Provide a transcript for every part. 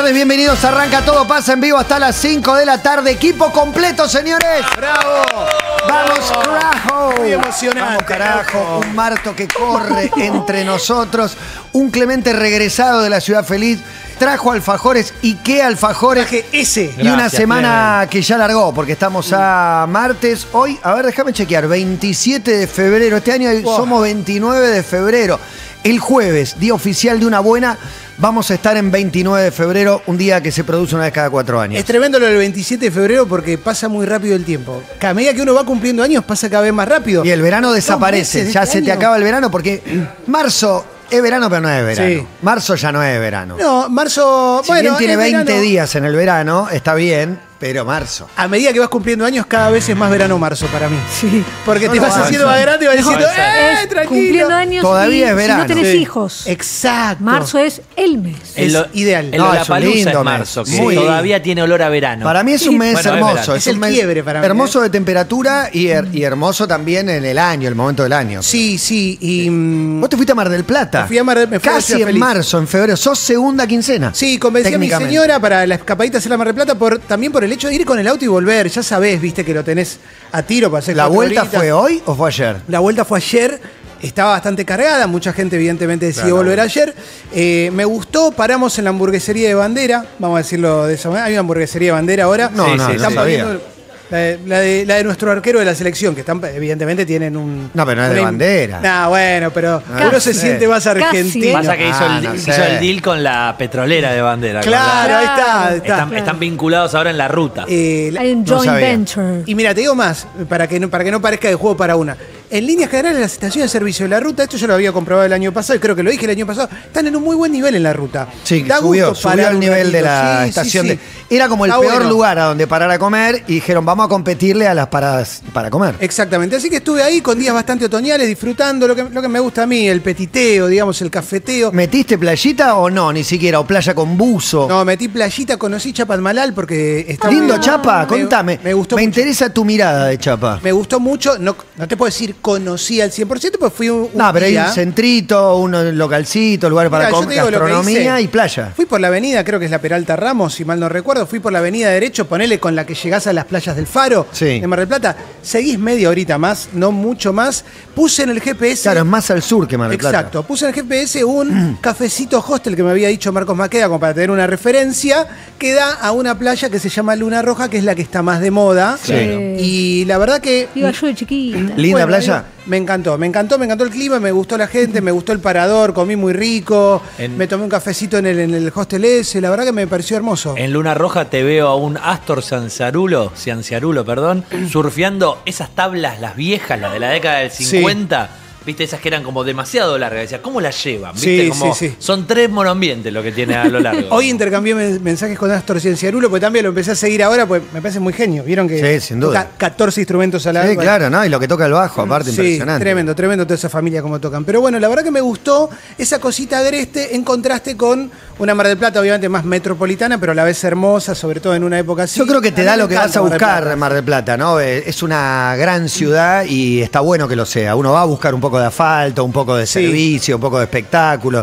tardes, bienvenidos. Arranca Todo Pasa en vivo hasta las 5 de la tarde. Equipo completo, señores. ¡Bravo! ¡Vamos, carajo! Muy emocionante. Vamos, carajo. Un Marto que corre entre nosotros. Un Clemente regresado de la Ciudad Feliz. Trajo alfajores. ¿Y qué alfajores? Traje ese. Y una Gracias, semana que ya largó, porque estamos a martes. Hoy, a ver, déjame chequear. 27 de febrero. Este año somos 29 de febrero. El jueves, día oficial de una buena, vamos a estar en 29 de febrero, un día que se produce una vez cada 4 años. Es tremendo lo del 27 de febrero porque pasa muy rápido el tiempo. Cada medida que uno va cumpliendo años pasa cada vez más rápido. Y el verano desaparece, meses ya de se te año. acaba el verano porque marzo es verano pero no es verano. Sí. Marzo ya no es verano. No, marzo, Si bien tiene es 20 verano. días en el verano, está bien, pero marzo. A medida que vas cumpliendo años, cada vez es más verano marzo para mí. Sí. Porque No te lo vas hagas. haciendo más grande y vas diciendo, Es tranquilo. cumpliendo años Todavía y es verano. si no tenés Sí. hijos. Exacto. Marzo es el mes. Es ideal. El No, Lollapalooza es un lindo es marzo, mes. que Muy todavía tiene olor a verano. Para mí es un mes Bueno, es hermoso. verano. Es el un mes quiebre para mí, hermoso de temperatura y hermoso también en el año, el momento del año. Sí, sí. Y, Vos te fuiste a Mar del Plata. Me fui a Mar del- me fui a Casi Ciudad en Feliz. marzo, en febrero. Sos segunda quincena. Sí, convencí a mi Técnicamente. señora para la escapadita hacia la Mar del Plata también por el hecho de ir con el auto y volver. Ya sabés, viste que lo tenés a tiro para hacer ¿La 4 vuelta horitas. fue hoy o fue ayer? La vuelta fue ayer, estaba bastante cargada, mucha gente evidentemente decidió volver ayer. Me gustó, paramos en la hamburguesería de Bandera, vamos a decirlo de esa manera. Hay una hamburguesería de Bandera ahora. No, no, Están no sabía. poniendo la de nuestro arquero de la selección, que evidentemente tienen un... No, pero no es de Bandera. No, bueno, pero Casi. uno se siente más Casi, argentino. Pasa que Ah, no hizo sé. el deal con la petrolera de Bandera. con Claro, la- ahí está. Ahí está. Están vinculados ahora en la ruta. Hay un No joint sabía. venture. Y mira, te digo más, para que no parezca de juego para una. En líneas generales, las estaciones de servicio de la ruta, esto yo lo había comprobado el año pasado y creo que lo dije el año pasado, están en un muy buen nivel en la ruta. Sí, Da subió gusto parar el un nivel de ratito. la Sí, estación. sí, sí. Era como el Está peor bueno. lugar a donde parar a comer y dijeron, vamos a competirle a las paradas para comer. Exactamente, así que estuve ahí con días bastante otoñales, disfrutando lo que me gusta a mí, el petiteo, digamos, el cafeteo. ¿Metiste playita o no? Ni siquiera. ¿O playa con buzo? No, metí playita, conocí Chapadmalal porque está Lindo, muy- Chapa, contame. Me gustó Me mucho. interesa tu mirada de Chapa. Me gustó mucho, no te puedo decir conocí al 100%, porque fui un No, pero hay día. un centrito, un localcito, lugar para Mirá, yo comer, te digo lo que gastronomía hice. y playa. Fui por la avenida, creo que es la Peralta Ramos, si mal no recuerdo. Fui por la avenida derecho, ponele con la que llegás a las playas del Faro, Sí. en Mar del Plata. Seguís media horita más, no mucho más. Puse en el GPS. Claro, es más al sur que Mar del Plata. Exacto, puse en el GPS un cafecito hostel que me había dicho Marcos Maqueda, como para tener una referencia, que da a una playa que se llama Luna Roja, que es la que está más de moda. Sí. Y la verdad que... Iba yo de chiquita. Linda Bueno, playa. me encantó el clima, me gustó la gente, me gustó el parador, comí muy rico, me tomé un cafecito en el hostel ese, la verdad que me pareció hermoso. En Luna Roja te veo a un Astor Cianciarulo, perdón, surfeando esas tablas, las viejas, las de la década del 50. Viste, esas que eran como demasiado largas. Decía, ¿cómo las llevan? ¿Viste? Sí, Como, sí, sí. Son 3 monoambientes lo que tiene a lo largo. Hoy intercambié mensajes con Astor Cienciarulo, porque también lo empecé a seguir ahora, pues me parece muy genio. Vieron que Sí, sin duda. toca 14 instrumentos a la vez. Sí, claro, ¿no? Y lo que toca el bajo, aparte, Sí, impresionante. tremendo toda esa familia como tocan. Pero bueno, la verdad que me gustó esa cosita agreste en contraste con una Mar del Plata, obviamente más metropolitana, pero a la vez hermosa, sobre todo en una época así. Yo creo que te A mí da me lo que encanta vas a Mar del buscar Plata. en Mar del Plata, ¿no? Es una gran ciudad y está bueno que lo sea. Uno va a buscar un poco de asfalto, un poco de Sí. servicio, un poco de espectáculo,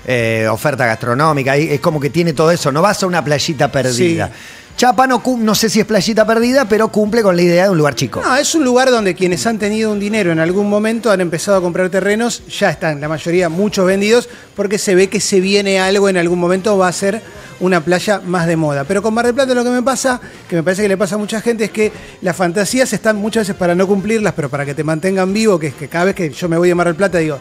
oferta gastronómica. Es como que tiene todo eso. No vas a una playita perdida. Sí. Chapa no sé si es playita perdida, pero cumple con la idea de un lugar chico. No, es un lugar donde quienes han tenido un dinero en algún momento han empezado a comprar terrenos, ya están la mayoría, muchos vendidos, porque se ve que se viene algo en algún momento, va a ser una playa más de moda. Pero con Mar del Plata lo que me pasa, que me parece que le pasa a mucha gente, es que las fantasías están muchas veces para no cumplirlas, pero para que te mantengan vivo, que es que cada vez que yo me voy a Mar del Plata digo,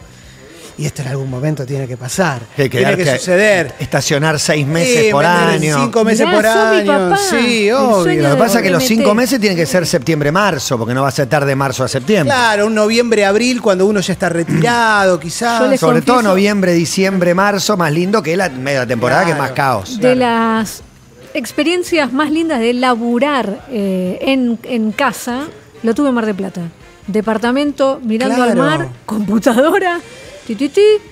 y esto en algún momento tiene que pasar, tiene que suceder. Estacionar 6 meses por meter año. 5 meses Mirá, por sos mi año. papá. Sí, El obvio. sueño Lo que pasa es que los MT. 5 meses tienen que ser septiembre-marzo, porque no va a ser tarde marzo a septiembre. Claro, un noviembre-abril cuando uno ya está retirado, quizás. Yo les Sobre todo confieso- noviembre, diciembre, marzo, más lindo que la media temporada, que es más Claro. caos. De las experiencias más lindas de laburar en casa, lo tuve en Mar del Plata. Departamento, mirando al Claro. mar, computadora, ti,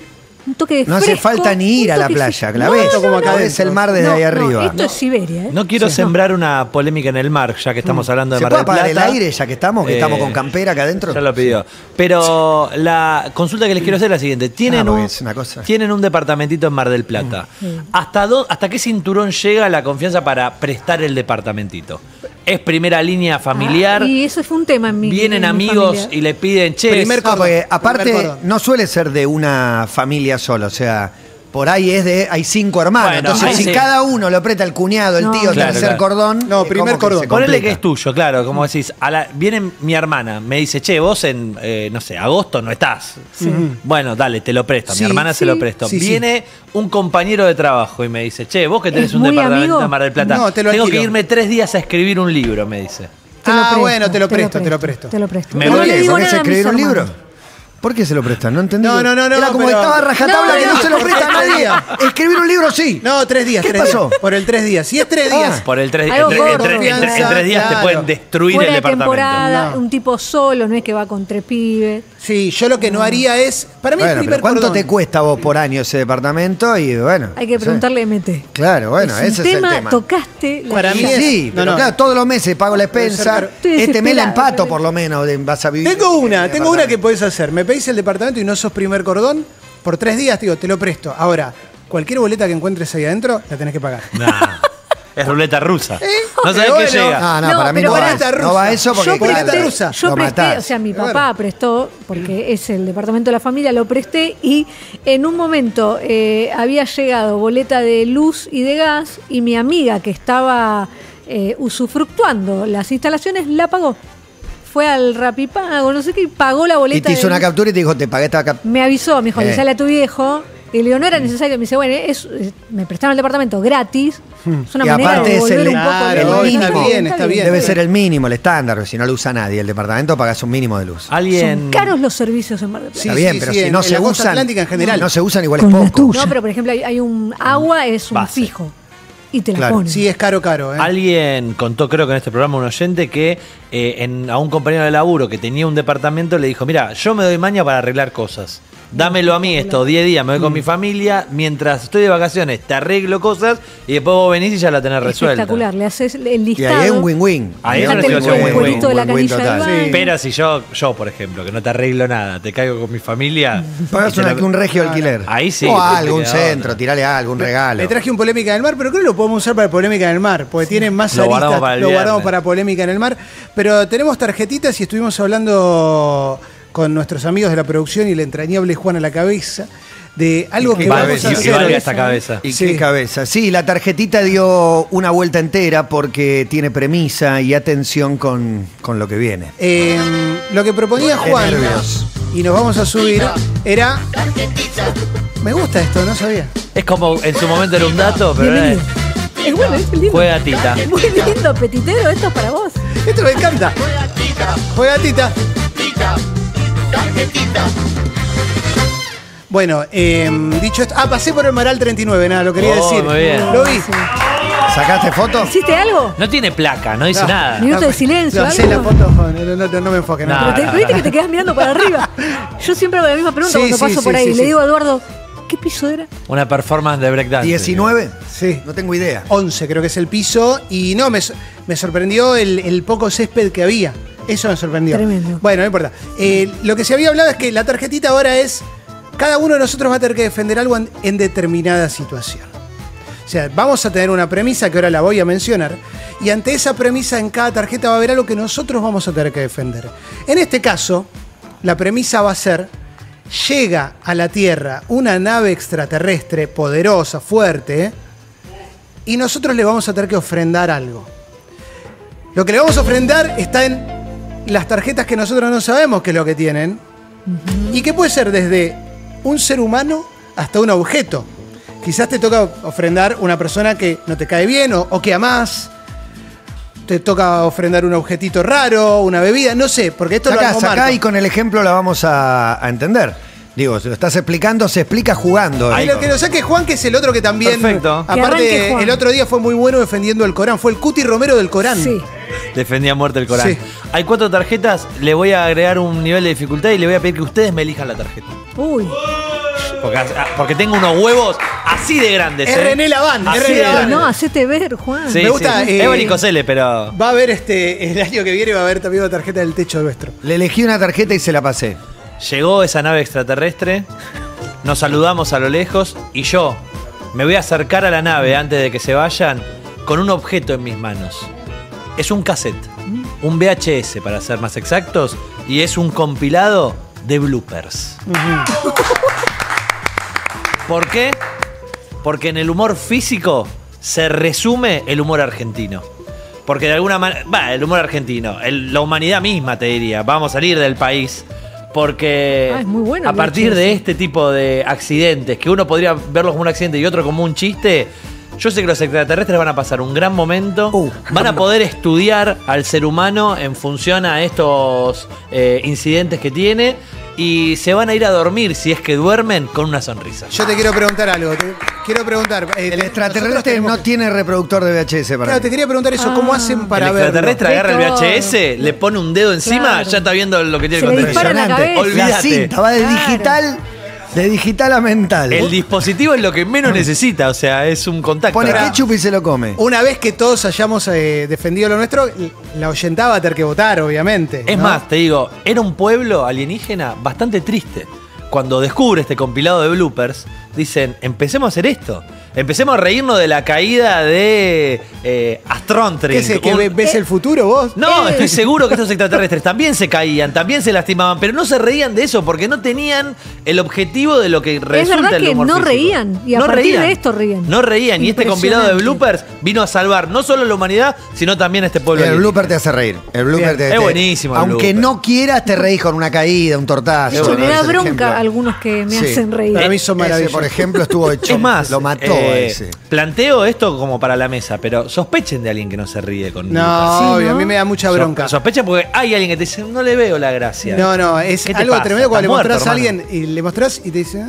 un toque de No fresco. hace falta ni ir a un la toque playa, fresco. la No, ves, como acá la ves adentro. el mar desde ahí arriba. Esto es Siberia, ¿eh? No quiero sembrar una polémica en el mar, ya que estamos hablando de ¿Se Mar puede del apagar el Plata. aire ya que estamos con campera acá adentro? Ya lo pidió. Pero la consulta que les quiero hacer es la siguiente. porque es una cosa. Tienen un departamentito en Mar del Plata. ¿Hasta qué cinturón llega la confianza para prestar el departamentito? ¿Es primera línea familiar? Y eso fue un tema en mi ¿Vienen en mi amigos familia. y le piden, che, Primer No, porque aparte Primer cordón. no suele ser de una familia sola, o sea, por ahí hay 5 hermanos, Bueno, entonces ahí si sí. cada uno lo aprieta el cuñado, el No. tío, Claro, tercer claro. cordón. No, es primer como que cordón. se ponele complica. que es tuyo, claro, como decís, viene mi hermana, me dice, che, vos en, no sé, agosto no estás. Bueno, dale, te lo presto, a mi Sí, hermana se sí. lo presto. Sí, sí. Viene un compañero de trabajo y me dice, che, vos que tenés ¿Es un muy departamento amigo? en Mar del Plata, No, te lo tengo que alquilo. irme 3 días a escribir un libro, me dice. Te lo presto, bueno, te lo presto. Te lo presto. Me No voy le a- digo ¿Por qué nada se a mis escribir un hermanos. libro? ¿Por qué se lo prestan? No entendí. No, Era como que pero- estaba rajatabla No, que no no. se lo presta a nadie. Escribir un libro sí. No, 3 días. ¿Qué 3 pasó? días. Por el 3 días. Si es 3 días. Por el tres, Algo en, gordo. en 3 días te Claro. pueden destruir Fuera el de departamento. temporada, No. un tipo solo, no es que va con 3 pibes. Sí, yo lo que no haría es. Para mí, el Bueno, primer pero ¿cuánto cordón. te cuesta a vos por año ese departamento? Y bueno. Hay que sí. preguntarle a MT. Claro, bueno, Es un ese es el tema. Tocaste la Para mí llaga. es- Sí, pero No, no. claro, todos los meses pago la Debe ser expensa. caro. Estoy Este mes la desesperada, empato pero- por lo menos, vas a vivir. Tengo una en que departamento. puedes hacer. Me pedís el departamento y no sos primer cordón. Por 3 días, digo, te lo presto. Ahora, cualquier boleta que encuentres ahí adentro, la tenés que pagar. Nah, es ruleta rusa. No sabés pero qué bueno. llega. No, no, No, para mí pero no va, pará. eso. No va eso porque Yo Boleta claro, rusa. yo lo presté, matás. o sea, mi Claro. papá prestó, porque es el departamento de la familia, lo presté y en un momento había llegado boleta de luz y de gas y mi amiga que estaba usufructuando las instalaciones la pagó. Fue al Rapipago, no sé qué, y pagó la boleta. Y te hizo de una luz. captura y te dijo, te pagué esta captura. Me avisó, me dijo, le Eh. sale a tu viejo. Y le digo, no era necesario. Me dice, bueno, me prestaron el departamento gratis. Es una Y manera aparte de es volver el- un poco Claro, el loco. mínimo. está bien. Debe ser el mínimo, el estándar, si no lo usa nadie. El departamento pagas un mínimo de luz. Alguien. Son caros los servicios en Mar del Plata. Sí, Está bien, sí, pero sí, si en no la se costa usan. atlántica en general. No se usan igual es Con la poco. tuya. No, pero por ejemplo, hay un agua, es un Base. fijo. Y te la Claro. ponen. Sí, es caro, caro. ¿eh? Alguien contó, creo que en este programa, un oyente que a un compañero de laburo que tenía un departamento le dijo, mira, yo me doy maña para arreglar cosas. Dámelo a mí estos 10 días, me voy con mi familia, mientras estoy de vacaciones te arreglo cosas y después vos venís y ya la tenés resuelta. Espectacular, le haces el Y listado. ahí es un win-win. Ahí es una Dejate situación el win-win. cuerito de la Win-win canilla del total. baño. Pero si yo, por ejemplo, que no te arreglo nada, te caigo con mi familia. Pagas y te la- un regio alquiler. Ahí sí, O te algo, un queda centro, otra. tirale algo, un regalo. Le traje un Polémica en el Mar, pero creo que lo podemos usar para Polémica en el Mar, porque tiene más Lo guardamos aristas. para el Lo guardamos viernes. para Polémica en el Mar. Pero tenemos tarjetitas y estuvimos hablando con nuestros amigos de la producción y la entrañable Juan a la cabeza de algo qué que vamos cabeza, a Y hacer. valga esta cabeza. ¿Y Sí. qué cabeza? Sí, la tarjetita dio una vuelta entera porque tiene premisa y atención con lo que viene. Lo que proponía Qué Juan, nervios. y nos vamos a subir, era... Me gusta esto, no sabía. Es como en su momento era un dato, pero Bienvenido. Es bueno, es lindo. juega Tita. Muy lindo, petitero, esto es para vos. Esto me encanta. Juega Tita. Bueno, dicho esto... pasé por el Maral 39, nada, lo quería Oh, decir. muy bien. Lo vi. Sí. ¿Sacaste foto? ¿Hiciste algo? No tiene placa, no dice No. nada. Minuto de silencio, No sé algo. la foto, no me enfoque. No. No. Pero viste que te quedas mirando para arriba. Yo siempre hago la misma pregunta Sí, cuando sí, paso sí, por ahí. sí, Le sí. digo a Eduardo, ¿qué piso era? Una performance de breakdance. 19. Sí. No tengo idea. 11 creo que es el piso. Y no, me sorprendió el poco césped que había. Eso me sorprendió. Tremendo. Bueno, no importa. Lo que se había hablado es que la tarjetita ahora es... Cada uno de nosotros va a tener que defender algo en determinada situación. O sea, vamos a tener una premisa que ahora la voy a mencionar. Y ante esa premisa en cada tarjeta va a haber algo que nosotros vamos a tener que defender. En este caso, la premisa va a ser... Llega a la Tierra una nave extraterrestre poderosa, fuerte, y nosotros le vamos a tener que ofrendar algo. Lo que le vamos a ofrendar está en las tarjetas que nosotros no sabemos qué es lo que tienen, y que puede ser desde un ser humano hasta un objeto. Quizás te toca ofrendar una persona que no te cae bien o que amás. Te toca ofrendar un objetito raro, una bebida, no sé, porque esto lo hago Sacá Marco. y con el ejemplo la vamos a entender. Digo, si lo estás explicando, se explica jugando. Y lo que lo saque Juan, que es el otro que también. Perfecto. Que arranque Aparte, Juan. el otro día fue muy bueno defendiendo el Corán. Fue el Cuti Romero del Corán. Sí. Defendía a muerte el Corán. Sí. Hay 4 tarjetas, le voy a agregar un nivel de dificultad y le voy a pedir que ustedes me elijan la tarjeta. Uy. Porque tengo unos huevos así de grandes. Es René Laván, Así es René de Laván. grandes. No, hacete ver, Juan. Sí, Me gusta, sí. Es varicocele, pero... Va a haber el año que viene va a haber también una tarjeta del techo nuestro. Le elegí una tarjeta y se la pasé. Llegó esa nave extraterrestre, nos saludamos a lo lejos y yo me voy a acercar a la nave antes de que se vayan con un objeto en mis manos. Es un cassette, un VHS para ser más exactos, y es un compilado de bloopers. ¿Por qué? Porque en el humor físico se resume el humor argentino. Porque de alguna manera, el humor argentino, la humanidad misma te diría, vamos a salir del país. Porque es muy bueno a el partir VHS. de este tipo de accidentes, que uno podría verlos como un accidente y otro como un chiste, yo sé que los extraterrestres van a pasar un gran momento, van a poder estudiar al ser humano en función a estos incidentes que tiene, y se van a ir a dormir, si es que duermen, con una sonrisa. Yo te quiero preguntar algo. Quiero preguntar. El extraterrestre no tiene reproductor de VHS para Claro, mí. te quería preguntar eso. ¿Cómo hacen para El verlo? extraterrestre agarra el VHS, le pone un dedo encima, Claro. ya está viendo lo que tiene Se le contenido. dispara en la cabeza. La Olvídate. cinta va de Claro. digital a mental. El dispositivo es lo que menos necesita, o sea, es un contacto. Pone ketchup y se lo come. Una vez que todos hayamos defendido lo nuestro, la oyentada va a tener que votar, obviamente. Es ¿no? más, te digo, era un pueblo alienígena bastante triste. Cuando descubre este compilado de bloopers, dicen, empecemos a hacer esto. Empecemos a reírnos de la caída de Astrontrin. ¿Qué sé? ¿Que ves el futuro vos? No, estoy seguro que estos extraterrestres también se caían, también se lastimaban, pero no se reían de eso porque no tenían el objetivo de lo que resulta verdad el que humor no físico. reían, y a partir de esto ríen. No reían, y este compilado de Impresionante. bloopers vino a salvar no solo a la humanidad, sino también a este pueblo. El alienígena. blooper te hace reír. El blooper Bien. Es buenísimo el Aunque blooper. no quieras, te reís con una caída, un tortazo. De hecho, me ¿no? da Es el bronca ejemplo. algunos que me Sí. hacen reír. Para mí son Ese, maravillosos. por ejemplo, estuvo hecho. Es más, lo mató ese. planteo esto como para la mesa, pero sospechen de alguien que no se ríe con No, bloopers. Sí, obvio, ¿no? a mí me da mucha bronca. Sospechen porque hay alguien que te dice, no le veo la gracia. No, es ¿Qué te algo pasa? tremendo cuando le ¿Estás mostrás a muerto, alguien y le mostrás y te dice...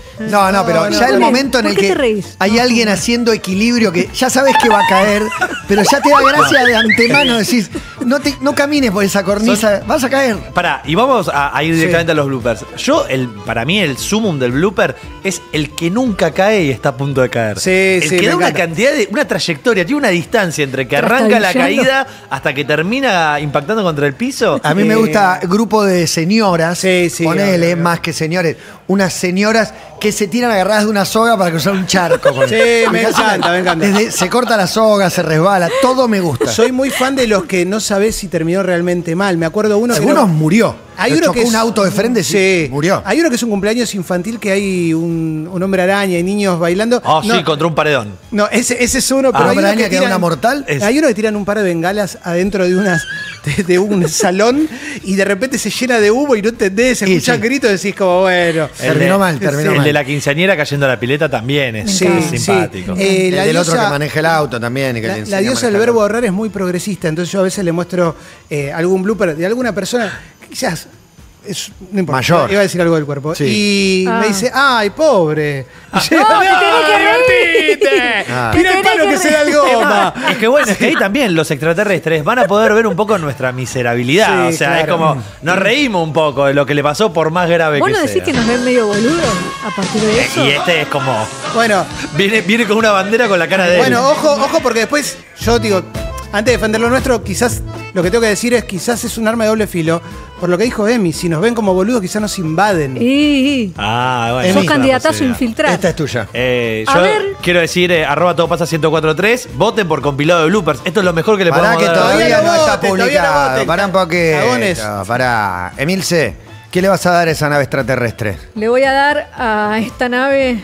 No, pero No, ya el ¿por qué? momento en el ¿Por qué que te reís? hay alguien haciendo equilibrio que ya sabes que va a caer, pero ya te da gracia de antemano. Decís, no camines por esa cornisa, vas a caer. Pará, y vamos a ir directamente a los bloopers. Para mí el sumum del blooper es el que nunca cae y está a punto de caer. Sí, el sí, que me da una encanta. cantidad una trayectoria, tiene una distancia entre que arranca la Trastabillando. caída hasta que termina impactando contra el piso. A mí me gusta grupo de señoras, Sí, ponele, obvio. más que señores, unas señoras que se tiran agarradas de una soga para cruzar un charco. Sí, me encanta, me encanta. Se corta la soga, se resbala, todo me gusta. Soy muy fan de los que no sabés si terminó realmente mal. Me acuerdo uno que... Algunos no- murió. Hay Lo uno chocó que es un auto de frente, sí, murió. Hay uno que es un cumpleaños infantil que hay un hombre araña y niños bailando. Oh, no, sí, contra un paredón. no, ese es uno, pero hay ¿Hombre uno araña que que da tiran- una mortal? Hay uno que tiran un par de bengalas adentro de un salón y de repente se llena de humo y no entendés, se Sí, escuchan sí. gritos y decís como, bueno. Terminó mal, terminó El mal. de la quinceañera cayendo a la pileta también es Sí, simpático. sí. El La del otro diosa- que maneja el auto también. y que le La enseña a diosa del manejar. verbo ahorrar es muy progresista, entonces yo a veces le muestro algún blooper de alguna persona, quizás no importa, Mayor. iba a decir algo del cuerpo. Sí. Y me dice, ¡ay, pobre! Y yo, No, te tenés que divertite! Ah. ¡Mira Te el tenés palo que que se da el goma! Es que bueno, es que ahí también los extraterrestres van a poder ver un poco nuestra miserabilidad. Sí, o sea, es claro. como, nos reímos un poco de lo que le pasó por más grave ¿Vos que no sea. decís que nos ven medio boludos a partir de eso? Y este es como, Bueno, viene con una bandera con la cara de él. bueno, ojo, porque después yo digo, antes de defender lo nuestro, quizás lo que tengo que decir es quizás es un arma de doble filo. Por lo que dijo Emi, si nos ven como boludos, quizás nos invaden. Ah, bueno. sos es una candidatazo posibilidad. infiltrado. Esta es tuya. A Yo ver. quiero decir, arroba todo pasa 1043, voten por compilado de bloopers. Esto es lo mejor que le Pará podemos que dar. todavía Todavía no no está voten, todavía no publicado. voten. Pará un poquito. Cagones. Pará. Emilce, ¿qué le vas a dar a esa nave extraterrestre? Le voy a dar a esta nave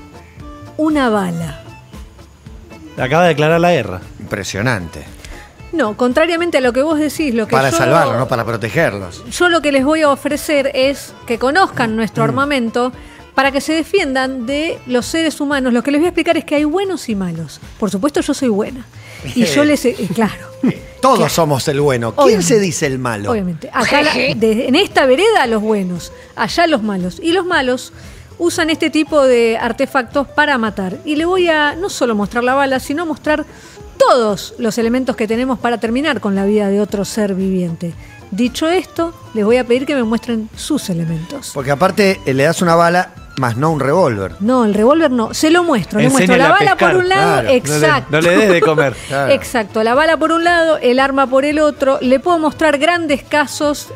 una bala. Acaba de declarar la guerra. Impresionante. No, contrariamente a lo que vos decís, lo que Para yo, salvarlos, no para protegerlos. yo lo que les voy a ofrecer es que conozcan nuestro armamento para que se defiendan de los seres humanos. Lo que les voy a explicar es que hay buenos y malos. Por supuesto, yo soy buena. Y yo les... claro. Todos somos el bueno. ¿Quién Obviamente. se dice el malo? Obviamente. Acá en esta vereda los buenos, allá los malos. Y los malos usan este tipo de artefactos para matar. Y le voy a no solo mostrar la bala, sino mostrar todos los elementos que tenemos para terminar con la vida de otro ser viviente. Dicho esto, les voy a pedir que me muestren sus elementos. Porque aparte le das una bala más no un revólver. No, el revólver no. Se lo muestro. Le muestro Enséñale la a bala pescar. por un lado. Claro. Exacto. No le des de comer. Claro. Exacto. La bala por un lado, el arma por el otro. Le puedo mostrar grandes casos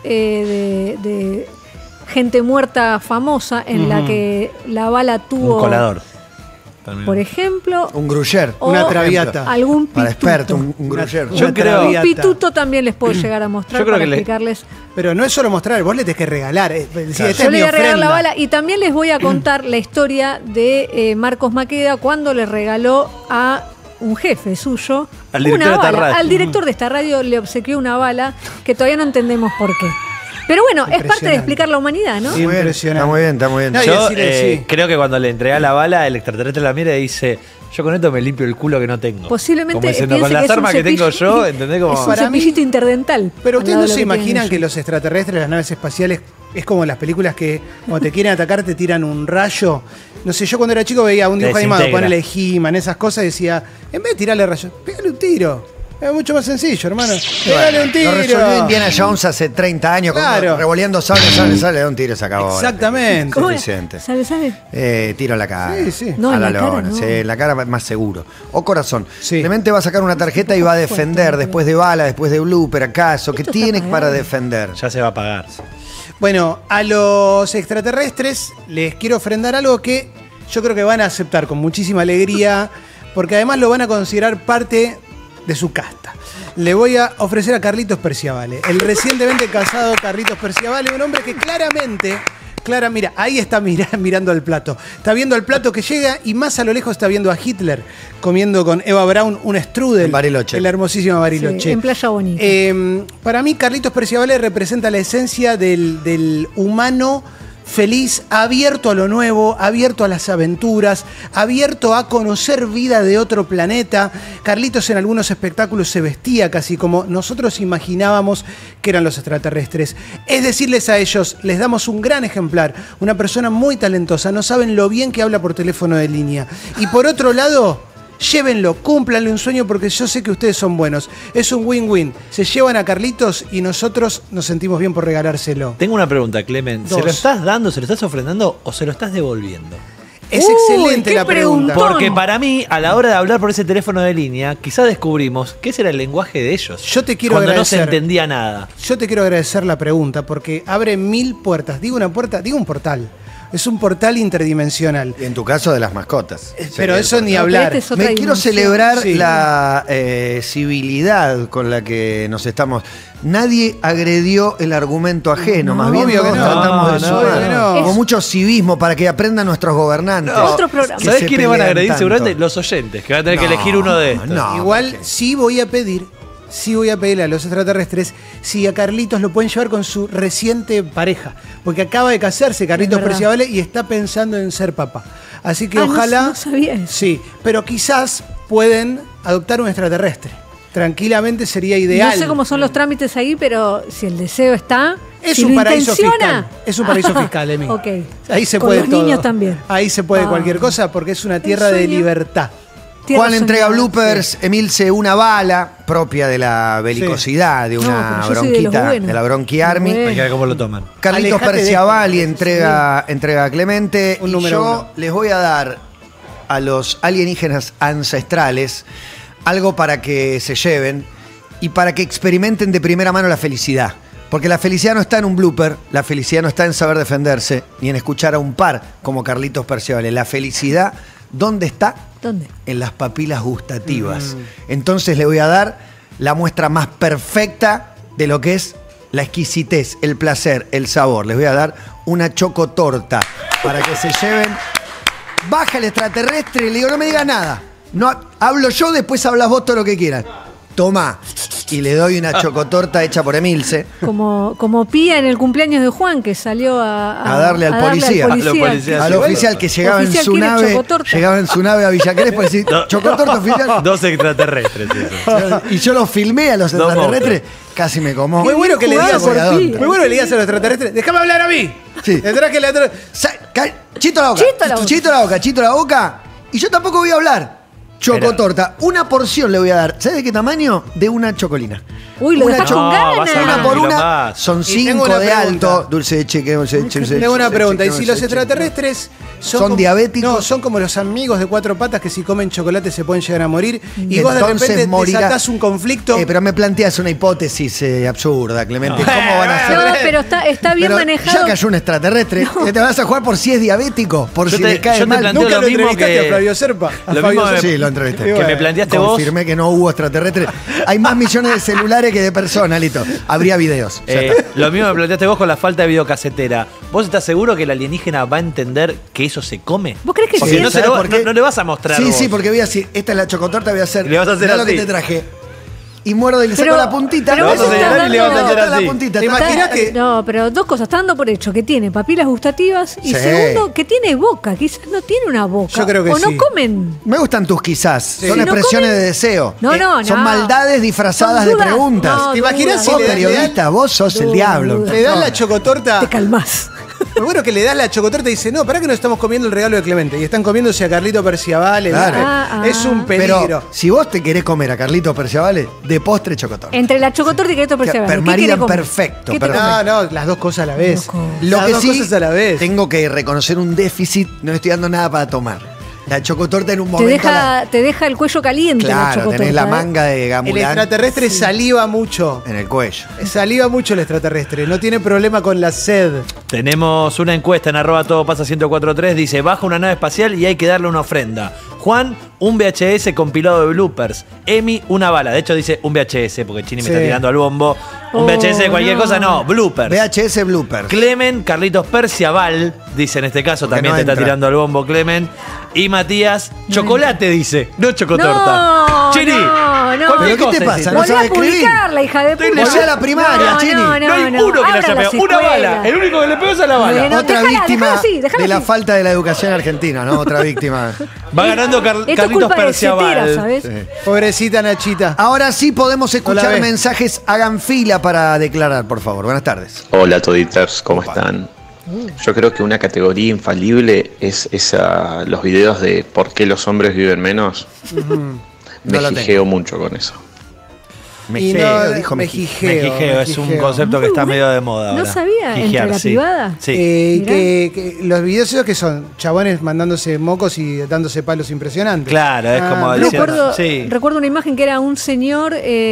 de gente muerta famosa en la que la bala tuvo. Un colador. También. Por ejemplo. Un gruyer. o Una traviata. Algún pituto. Para experto, un gruyer. Yo creo- Un pituto también les puedo llegar a mostrar Yo creo para que le- explicarles. Pero no es solo mostrar, vos le tenés que regalar. Decir, esta Yo es le mi voy a regalar la ofrenda. bala y también les voy a contar la historia de Marcos Maqueda cuando le regaló a un jefe suyo Al director una de esta bala. radio. Al director de esta radio le obsequió una bala que todavía no entendemos por qué. Pero bueno, es parte de Impresionante. explicar la humanidad, ¿no? Sí. Muy bien, Impresionante. Está muy bien, está muy bien. No, y Yo decirle, sí. creo que cuando le entrega la bala, el extraterrestre la mira y dice: yo con esto me limpio el culo que no tengo. Posiblemente Como diciendo, piense con que las es un armas que tengo cepillo- yo, ¿entendés? Como, Es un Para mí- cepillito interdental. Pero al ustedes lado no de se lo tienen imaginan que ellos. los extraterrestres, las naves espaciales, es como las películas que cuando te quieren atacar te tiran un rayo. No sé, yo cuando era chico veía un dibujo animado, Desintegra. ponele He-Man, esas cosas, y decía, en vez de tirarle rayos, pégale un tiro. Es mucho más sencillo, hermano. Pégale un tiro. Lo resolvió Indiana Jones hace 30 años, Claro. revoleando sale, le da un tiro y se acabó. Exactamente. ¿Cómo es? Suficiente. ¿Sabe? Tiro en la cara. Sí, sí. No, a en la la cara lona. no. Sí, en la cara más seguro. O corazón. Sí. Clemente va a sacar una tarjeta y va a Fuerte, defender fuerte. después de bala, después de blooper, acaso. ¿Qué Esto está tiene pagado. para defender? ya se va a pagar. Bueno, a los extraterrestres les quiero ofrendar algo que yo creo que van a aceptar con muchísima alegría, porque además lo van a considerar parte de su casta. Le voy a ofrecer a Carlitos Perciavale, el recientemente casado Carlitos Perciavale, un hombre que claramente, mira, ahí está mirando al plato. Está viendo el plato que llega y más a lo lejos está viendo a Hitler comiendo con Eva Braun un strudel. En Bariloche. En la hermosísima Bariloche. Sí, en Playa Bonita. Para mí, Carlitos Perciavale representa la esencia del humano feliz, abierto a lo nuevo, abierto a las aventuras, abierto a conocer vida de otro planeta. Carlitos en algunos espectáculos se vestía casi como nosotros imaginábamos que eran los extraterrestres. Es decirles a ellos, les damos un gran ejemplar, una persona muy talentosa, no saben lo bien que habla por teléfono de línea. Y por otro lado, llévenlo, cúmplanle un sueño porque yo sé que ustedes son buenos. Es un win-win. Se llevan a Carlitos y nosotros nos sentimos bien por regalárselo. Tengo una pregunta, Clemen. ¿Se Dos. lo estás dando, se lo estás ofrendando o se lo estás devolviendo? Es Uy, excelente qué la pregunta. preguntón. Porque para mí, a la hora de hablar por ese teléfono de línea, quizás descubrimos que ese era el lenguaje de ellos. Yo te quiero cuando agradecer. no se entendía nada. Yo te quiero agradecer la pregunta porque abre 1000 puertas. Digo una puerta, digo un portal. Es un portal interdimensional. Y en tu caso, de las mascotas. Pero Sí, eso ni Pero hablar. este es otra Me quiero dimensión. celebrar Sí. la civilidad con la que nos estamos. Nadie agredió el argumento ajeno, No, más bien obvio que todos no. tratamos de No, sumar. obvio que no. Con mucho civismo para que aprendan nuestros gobernantes. Otro programa. que ¿Sabés se quiénes van a pelean agredir? tanto. Seguramente los oyentes, que van a tener que No, elegir uno de estos. no. Igual porque- sí voy a pedirle a los extraterrestres si a Carlitos lo pueden llevar con su reciente pareja. Porque acaba de casarse Carlitos Es verdad. Perciavale y está pensando en ser papá. Así que Ah, ojalá. no sabía eso. Sí, pero quizás pueden adoptar un extraterrestre. Tranquilamente sería ideal. No sé cómo son los trámites ahí, pero si el deseo está. Es si un lo paraíso intenciona. fiscal. Es un paraíso fiscal, Emi. Ok. Ahí se Con puede los todo. niños también. Ahí se puede Ah. cualquier cosa porque es una tierra de sueño. libertad. Tierra Juan entrega soñada. bloopers, Emilce una bala propia de la belicosidad, de No, una pero yo soy de los bronquita, buenos. de la Bronqui Army. Bueno. Hay que ver cómo lo toman. Carlitos Alejate de Perciavali esto. entrega a Clemente. Un y número yo uno. les voy a dar a los alienígenas ancestrales algo para que se lleven y para que experimenten de primera mano la felicidad. Porque la felicidad no está en un blooper, la felicidad no está en saber defenderse, ni en escuchar a un par como Carlitos Perciavale. La felicidad, ¿dónde está? ¿Dónde? En las papilas gustativas. Entonces le voy a dar la muestra más perfecta de lo que es la exquisitez, el placer, el sabor. Les voy a dar una chocotorta para que se lleven. Baja el extraterrestre y le digo, no me digas nada. No, hablo yo, después hablas vos todo lo que quieras. Tomá. Y le doy una chocotorta hecha por Emilce. Como Pía en el cumpleaños de Juan, que salió a Darle al policía. A los policías. Al oficial que llegaba Oficial, en su ¿quiere nave. chocotorta? Llegaba en su nave a Villa Crespo y decir, No. chocotorta oficial. Dos extraterrestres. Eso. Y yo los filmé a los Dos extraterrestres, casi me como. Muy bueno que le jugado digas por a ti. Muy bueno que le digas a los extraterrestres. Déjame hablar a mí. Sí. Le traje la Chito la boca. Chito la boca. Chito la boca, chito la boca. Y yo tampoco voy a hablar. Chocotorta. Una porción le voy a dar. ¿Sabes de qué tamaño? De una chocolina. Uy, lo Una dejás cho- con No, vas a ganas. ganar. Una por Kilo una más. son Y tengo 5 una de pregunta. alto. Dulce de cheque, dulce de cheque. Tengo una pregunta, y si los dulce de cheque. extraterrestres ¿Son como- diabéticos? No, son como los amigos de cuatro patas que si comen chocolate se pueden llegar a morir. Y vos de Entonces repente morirá. desatás un conflicto. Pero me planteas una hipótesis absurda, Clemente. ¿Cómo van a hacer? No, pero está bien Pero manejado. ya cayó un extraterrestre. ¿Te vas a jugar por si es diabético? Por Yo si te- le cae yo te mal. planteo Nunca lo lo mismo entrevistaste que- a Flavio Serpa. A lo Fabio mismo Serpa. Sí, lo entrevisté. Y Que me bueno. planteaste vos. Confirmé que no hubo extraterrestres. Hay más millones de celulares que de personas, Lito. Habría videos. Ya está. Lo mismo me planteaste vos con la falta de videocasetera. ¿Vos estás seguro que el alienígena va a entender que eso se come? ¿Vos crees que Porque sí? no, ¿Sabes por qué? no le vas a mostrar Sí, vos. sí, porque voy a decir, esta es la chocotorta, voy a hacer. Y le vas a hacer mirá lo así. que te traje. Y muerdo y le saco Pero- la puntita. pero vos estás dando- y le vas a hacer así. la puntita. ¿Te Está- imaginas que- No, pero dos cosas. Está dando por hecho que tiene papilas gustativas y Sí. segundo, que tiene boca. Quizás no tiene una boca. Yo creo que o no sí. comen. Me gustan tus quizás. Son Si no expresiones comen- de deseo. No, no, Son no. maldades disfrazadas Son de dudas. preguntas. No, ¿Te imaginas si Vos, le dan- periodista, vos sos el Dudas. diablo. Le das la chocotorta. Te calmás. Lo bueno que le das la chocotorta y dice, no, para que no estamos comiendo el regalo de Clemente. Y están comiéndose a Carlito Perciabale. Claro. Es un peligro. Pero si vos te querés comer a Carlito Perciabale, de postre chocotorta. Entre la chocotorta y que esto percibe. Maridan perfecto, ¿Qué te perfecto. comes? No, las dos cosas a la vez. Loco. Lo Las que dos sí, cosas a la vez. tengo que reconocer un déficit, no estoy dando nada para tomar. La chocotorta en un Te momento... la- te deja el cuello caliente la Claro, chocotorta. tenés la ¿eh? manga de El gamulán extraterrestre saliva mucho. en el cuello. Saliva mucho el extraterrestre. No tiene problema con la sed. Tenemos una encuesta en @todopasa1043. Dice, baja una nave espacial y hay que darle una ofrenda. Juan, un VHS compilado de bloopers. Emi, una bala. De hecho dice un VHS, porque Chini me Sí. está tirando al bombo. Un Oh, VHS de cualquier no. cosa, no. Bloopers. VHS Blooper. Clemen, Carlitos Perciabal, dice en este caso, Porque también no te está entra. tirando al bombo Clemen. Y Matías, chocolate dice, no chocotorta. No, Chini, no, no. cualquier ¿Pero qué te cosa pasa? decís. No Volví sabe a escribir. publicarla, hija de Estoy puta. leyendo la primaria, Chini. No hay uno que le Abra haya las pegado. Una bala. escuelas. El único que le pegó es a la bala. Bueno, Otra dejala, víctima dejala así, dejala de la así. falta de la educación argentina, ¿no? Otra víctima. Va ganando Esto es Carlitos culpa de Perciabal. Cetera, ¿sabes? Pobrecita Nachita. Ahora sí podemos No la escuchar ve. mensajes. Hagan fila para declarar, por favor. Buenas tardes. Hola toditers, ¿cómo están? Yo creo que una categoría infalible es los videos de por qué los hombres viven menos. Me No lo gigeo mucho con eso. Mejigeo, dijo Mejigeo. Mejigeo es un concepto que está medio de moda ¿No ahora. sabía? ¿Entre Gijear, la sí. privada? Sí. Mirá. Que los videos esos que son chabones mandándose mocos y dándose palos impresionantes. Claro, es como decía- Recuerdo, sí. una imagen que era un señor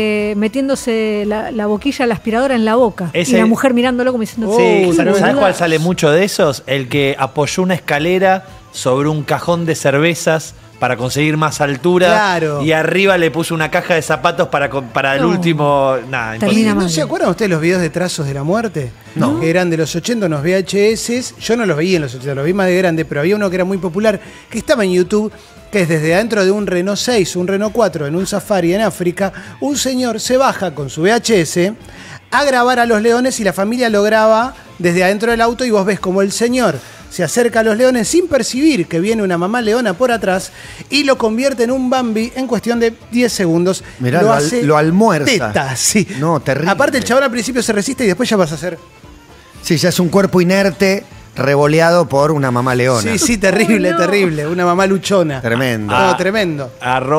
metiéndose la boquilla a la aspiradora en la boca. Ese- Y la mujer mirándolo como diciendo... Oh, Sí, tremendo. ¿sabes boluda? cuál sale mucho de esos? El que apoyó una escalera sobre un cajón de cervezas para conseguir más altura. Claro. Y arriba le puso una caja de zapatos para el No. último. Nada, Termina imposible. ¿No mal. se acuerdan ustedes los videos de Trazos de la Muerte? No. Que eran de los 80, unos VHS. Yo no los veía en los 80, los vi más de grande, pero había uno que era muy popular, que estaba en YouTube, que es desde adentro de un Renault 6, un Renault 4, en un safari en África, un señor se baja con su VHS a grabar a los leones y la familia lo graba desde adentro del auto y vos ves como el señor se acerca a los leones sin percibir que viene una mamá leona por atrás y lo convierte en un Bambi en cuestión de 10 segundos. Mirá, lo lo hace lo almuerza. teta, sí. No, terrible. Aparte el chabón al principio se resiste y después ya vas a hacer... Sí, ya es un cuerpo inerte revoleado por una mamá leona. Sí, sí, terrible, Ay, no. terrible. Una mamá luchona. Tremendo. No, tremendo.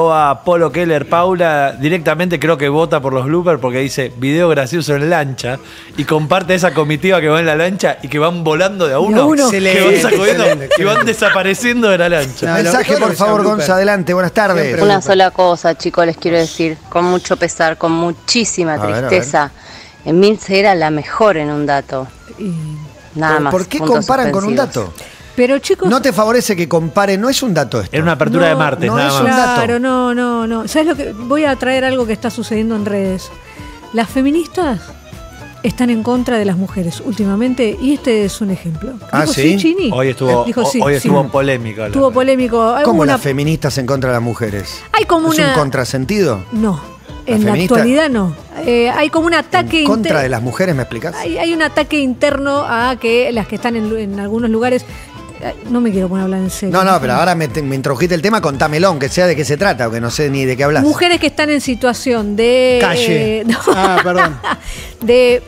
@Polo Keller Paula directamente creo que vota por los bloopers porque dice video gracioso en lancha y comparte esa comitiva que va en la lancha y que van volando de a uno, uno. que Excelente, van sacudiendo excelente, y van excelente. desapareciendo de la lancha. No, Mensaje, todo lo por que sea favor, blooper. Gonza, adelante. Buenas tardes. Siempre. Una sola cosa, chicos, les quiero decir, con mucho pesar, con muchísima A ver, a ver. tristeza. Emilce era la mejor en un dato. Y- Nada más. ¿Por qué puntos comparan con un suspensivos. dato? Pero chicos... No te favorece que compare, no es un dato esto. Era una apertura de martes, no nada es más. un dato. Claro, no. ¿Sabes lo que? Voy a traer algo que está sucediendo en redes. Las feministas están en contra de las mujeres últimamente y este es un ejemplo. Ah, ¿Dijo ¿sí? Chini? Hoy estuvo, Dijo sí, hoy sí. estuvo polémico. la Estuvo verdad. polémico. Hay ¿Cómo una- las feministas en contra de las mujeres? Hay como ¿Es una... un contrasentido? No, en la feminista- actualidad no. Hay como un ataque... ¿En contra inter- de las mujeres, me explicás? hay un ataque interno a que las que están en algunos lugares... No me quiero poner a hablar en serio. No, pero ahora me introdujiste el tema, contámelo, que sea de qué se trata, o que no sé ni de qué hablas. Mujeres que están en situación de... Calle. no. Ah, perdón. de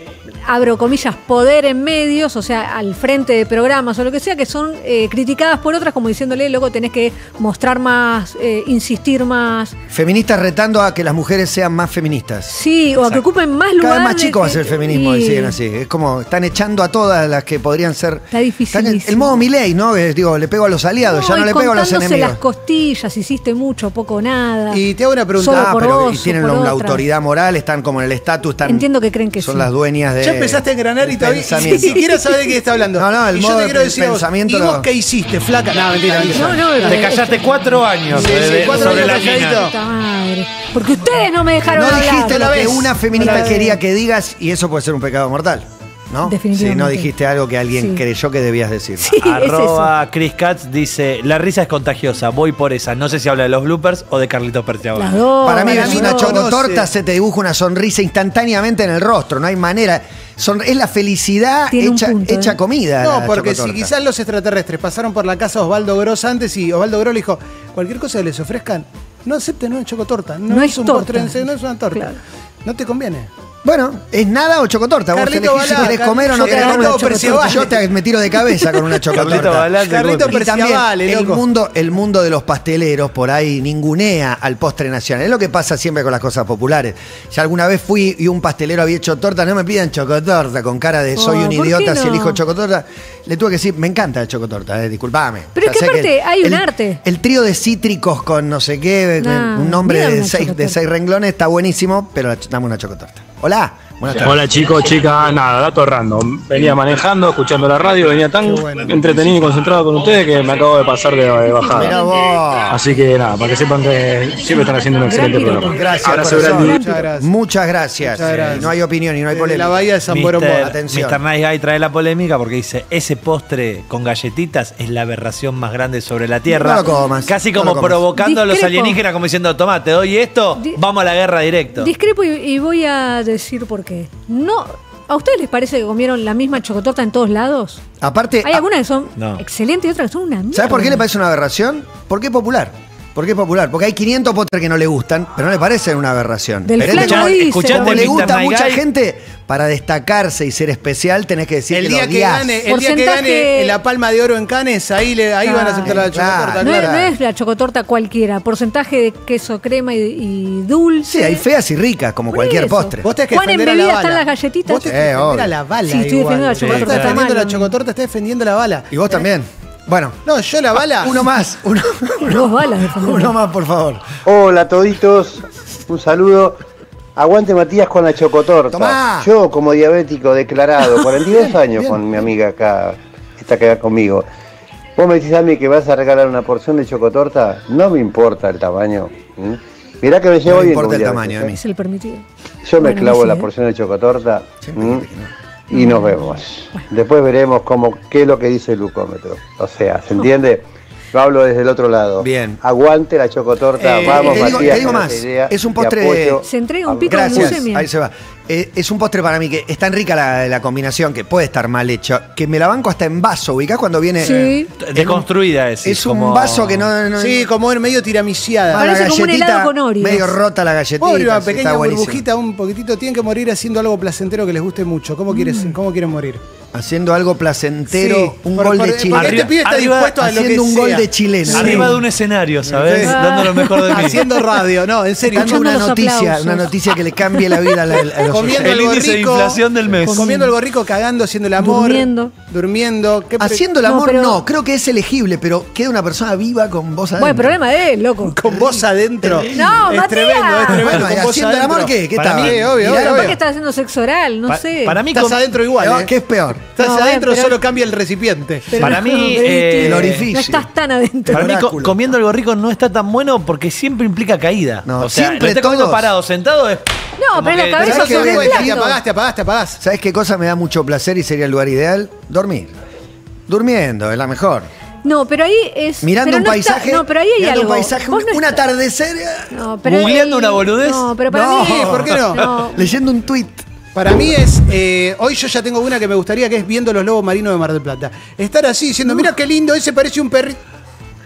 abro comillas, poder en medios, o sea, al frente de programas o lo que sea, que son criticadas por otras como diciéndole, loco, tenés que mostrar más, insistir más. Feministas retando a que las mujeres sean más feministas. Sí, o a que ocupen más lugar. Cada vez más chico va a ser el feminismo y y siguen así. Es como, están echando a todas las que podrían ser... Está dificilísimo. El modo Milei, ¿no? Digo, le pego a los aliados, ya no y le pego a los contándose enemigos. las costillas, hiciste mucho, poco o nada. Y te hago una pregunta. Solo por pero vos, y tienen o por una otras. autoridad moral, están como en el estatus, están... Entiendo que creen que son sí. las dueñas de... Ya empezaste a engranar y del todavía ni pensamiento. siquiera sabes de qué está hablando. No, el y yo modo te quiero del decir a vos, pensamiento ¿y vos lo- qué hiciste, flaca? No, mentira. No, Te callaste 4 años Sí, sí, 4 sobre años la mina. calladito. Puta madre. Porque ustedes no me dejaron No hablar. dijiste lo la que ves, una no feminista la ves. quería que digas y eso puede ser un pecado mortal, ¿no? Definitivamente. Si no dijiste algo que alguien Sí. creyó que debías decir. Sí, es eso. Arroba Chris Katz dice, la risa es contagiosa, voy por esa. No sé si habla de los bloopers o de Carlitos Perciabal. Las dos. Para mí para es mí una no chocotorta, conoce. se te dibuja una sonrisa instantáneamente en el rostro, no hay manera. Es la felicidad Tiene un hecha, punto, hecha comida. No, la porque si chocotorta. quizás los extraterrestres pasaron por la casa de Osvaldo Gross antes y Osvaldo Gross le dijo, cualquier cosa que les ofrezcan, no acepten una chocotorta. No, No es es un torta. postre, no es una torta. Claro. No te conviene. Bueno, ¿es nada o chocotorta? Vos Carlito elegís si Balá, querés comer o no Carlito querés comer. Perciabal. Yo me tiro de cabeza con una Carlito chocotorta. Balá se Carlito come. Y también Perciabal, loco. el mundo de los pasteleros por ahí ningunea al postre nacional. Es lo que pasa siempre con las cosas populares. Ya alguna vez fui y un pastelero había hecho torta, no me pidan chocotorta, con cara de soy un ¿por qué idiota si no? elijo chocotorta. Le tuve que decir, me encanta la chocotorta, disculpame. Pero es que sé aparte hay un arte. El trío de cítricos con no sé qué, No, un nombre mira de una seis chocotorta. renglones, está buenísimo, pero dame una chocotorta. Hola, buenas tardes. Hola chicos, chicas, nada, dato random. Venía manejando, escuchando la radio, venía tan entretenido y concentrado con ustedes que me acabo de pasar de bajada. Mirá vos. Así que nada, para que sepan que siempre están haciendo un excelente Gran programa. Gracias, Abrazo corazón. grande. Muchas gracias. Muchas gracias. Muchas gracias. No hay opinión y no hay Desde polémica. la bahía de San Boromón. Atención. Mr. Nice Guy trae la polémica porque dice, ese postre con galletitas es la aberración más grande sobre la Tierra. No lo comas, Casi no como lo comas. provocando a los Discrepo. alienígenas como diciendo, tomá, te doy esto, Di- vamos a la guerra directo. Discrepo y voy a decir por qué. No, ¿a ustedes les parece que comieron la misma chocotorta en todos lados? Aparte, Hay algunas que son No. excelentes y otras que son una mierda. ¿sabes por qué le parece una aberración? Porque es popular. Porque es popular. Porque hay 500 postres que no le gustan, pero no le parecen una aberración. Del Pero flan como- no dice. escuchate, como le Mr. gusta a Nice mucha Guy. gente, para destacarse y ser especial, tenés que decir El que día lo que odias. gane, Porcentaje- la palma de oro en Cannes, ahí van a aceptar la Claro. chocotorta, No, claro. no es la chocotorta cualquiera. Porcentaje de queso, crema y dulce. Sí, hay feas y ricas, como Por cualquier eso. postre. Vos tenés que ¿Cuán defender a la embebidas bala. están las galletitas? Vos tenés que defender obvio. a la bala. Sí, estoy igual. defendiendo la Vos chocotorta, estás está defendiendo mal, la chocotorta, estás defendiendo la bala. Y vos también. Bueno, No, yo la bala. uno más. Dos balas defendiendo. Uno más, por favor. Hola toditos, un saludo. Aguante Matías con la chocotorta. Tomá. Yo como diabético declarado, 42 años Bien. con mi amiga acá, esta que va conmigo. Vos me decís a mí que vas a regalar una porción de chocotorta, no me importa el tamaño. ¿m? Mirá que me llevo No me bien importa con el diabetes, tamaño, a mí. Es el permitido. Yo me Bueno, clavo sí, la ¿eh? porción de chocotorta Siempre ¿m? dijiste que no. y nos vemos. Después veremos qué es lo que dice el glucómetro. O sea, ¿se entiende? Yo hablo desde el otro lado. Bien. Aguante la chocotorta, vamos te digo- Matías. te digo con más, esa idea es un de postre- apoyo. Se entrega un pico de Gracias, glucemia. ahí se va. Es un postre para mí que es tan rica la combinación que puede estar mal hecho, que me la banco hasta en vaso, ubicás cuando viene... Sí. Deconstruida es. un vaso que no Sí, como en medio tiramiciada. va la Parece como un galletita helado con Oreos. medio rota la galletita. Pobre, una sí, pequeña está buenísimo. burbujita, un poquitito. Tienen que morir haciendo algo placentero que les guste mucho. ¿Cómo quieren morir? Haciendo algo placentero, Sí, un por- gol por- de porque chilena. este pibe está Arriba- dispuesto a lo que haciendo un gol sea. de chilena. Arriba de un escenario, ¿sabes? Sí. Dando lo mejor de mí. Haciendo radio, no, en serio. Dando Escuchando una los noticia, aplausos. que le cambie la vida a los Comiendo oyentes. El algo índice de rico, inflación del mes. Comiendo algo rico, cagando, haciendo el amor. Durmiendo. ¿Qué pre- Haciendo el No, amor pero- no, creo que es elegible, pero queda una persona viva con voz adentro. Bueno, problema de él, loco. Con vos adentro. No, es Matías. tremendo, es tremendo. Bueno, con ¿y vos haciendo el amor adentro. qué? ¿Qué Para estaba? mí, obvio, Mirá, obvio, Capaz obvio. que estás haciendo sexo oral, no sé. Para mí, Estás adentro igual, ¿Qué es peor? Estás No, adentro, pero- solo cambia el recipiente. Pero para no, mí, pero el orificio. No estás tan adentro. Para mí, oráculo. comiendo algo rico no está tan bueno porque siempre implica caída. No, o sea, siempre lo estés comiendo todos. parado, sentado es. No, como pero la que cabeza ¿sabes Eso qué se ves? cuenta, te plato. apagás, te apagás. ¿Sabes qué cosa me da mucho placer y sería el lugar ideal? Dormir. Durmiendo, es la mejor. No, pero ahí es. Mirando pero un no está- paisaje. no, pero ahí hay mirando algo. un paisaje, Vos no un está- atardecer. No, pero ¿Googleando ahí- una boludez? No, pero para No. mí. ¿Por qué no? Leyendo un tuit. Para mí es, hoy yo ya tengo una que me gustaría, que es viendo los lobos marinos de Mar del Plata. Estar así diciendo, mira qué lindo, ese parece un perrito.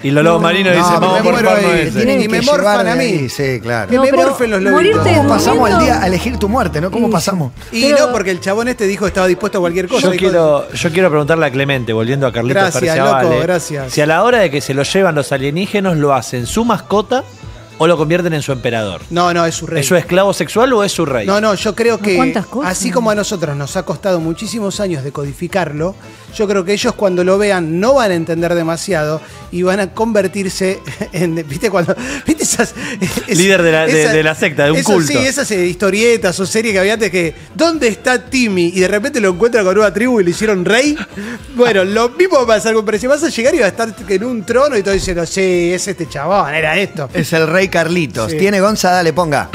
Y los lobos marinos dicen, vamos por porno ese. Tienen y me morfan a mí. Sí, claro. Que me morfen los lobitos. ¿Cómo pasamos el día a elegir tu muerte, no? ¿Cómo pasamos? Y no, porque el chabón dijo que estaba dispuesto a cualquier cosa. Yo quiero preguntarle a Clemente, volviendo a Carlitos Gracias, Perciabale, loco, gracias. si a la hora de que se lo llevan los alienígenos lo hacen su mascota o lo convierten en su emperador. No, es su rey. ¿Es su esclavo sexual o es su rey? No, yo creo que ¿Cuántas cosas? así como a nosotros nos ha costado muchísimos años decodificarlo, yo creo que ellos cuando lo vean no van a entender demasiado y van a convertirse en, ¿viste esas líder de la secta, de un culto? Sí, esas historietas o series que había antes que ¿dónde está Timmy? Y de repente lo encuentra con una tribu y le hicieron rey. Bueno, lo mismo va a pasar con Precio. Vas a llegar y va a estar en un trono y todo diciendo, sí, es este chabón, era esto. Es el rey Carlitos. Sí. Tiene Gonza, dale, ponga.